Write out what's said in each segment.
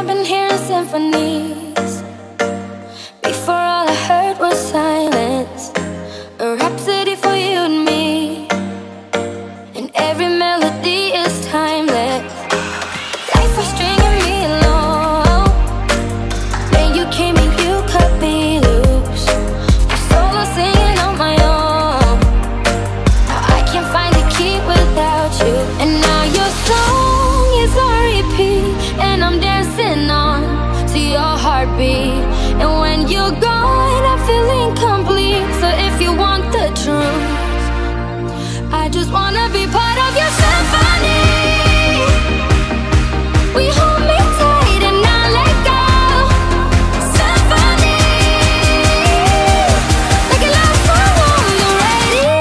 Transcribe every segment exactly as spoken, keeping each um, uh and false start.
I've been hearing symphonies. Before all I heard was silence, a rhapsody for you and me, and every melody is timeless. Life was stringing me along, then you came and you cut me loose. I'm solo singing on my own. Now I can't find a key without you, and now your song is on repeat, and I'm dancing on to your heartbeat. And when you're gone, I feel incomplete. So if you want the truth, I just wanna be part of your symphony. We hold me tight and not let go. Symphony, like a love song on the radio.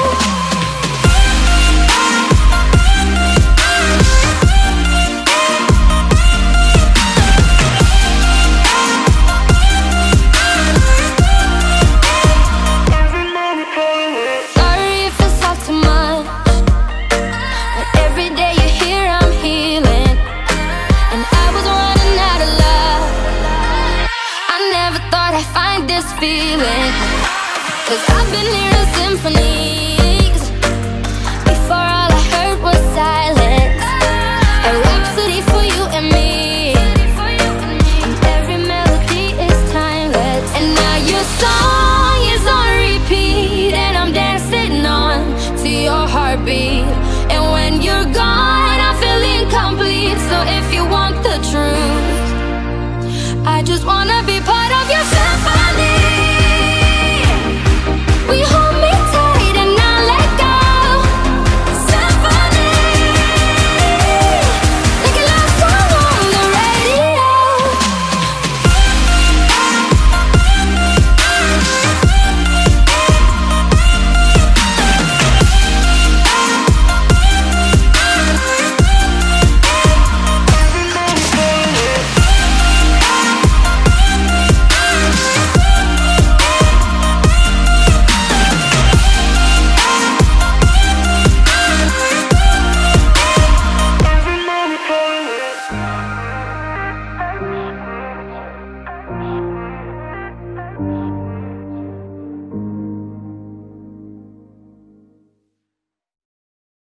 Sorry if it's all too much, but every day you're here I'm healing, and I was running out of love. I never thought I'd find this feeling, cause I've been hearing symphonies. Before all I heard was silence, a rhapsody for you and me, and every melody is timeless. And now your song is on repeat, and I'm dancing on to your heartbeat. And when you're gone, I feel incomplete. So if you want the truth, I just wanna be part